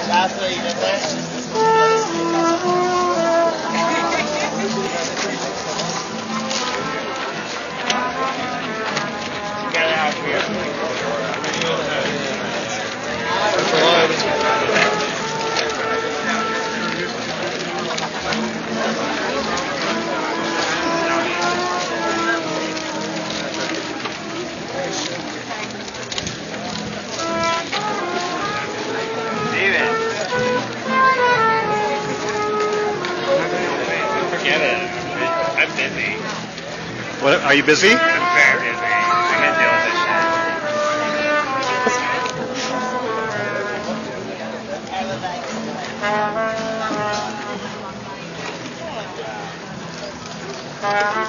That's what you did there? Forget it. I'm busy. What? Are you busy? I'm very busy. I can't deal with this shit.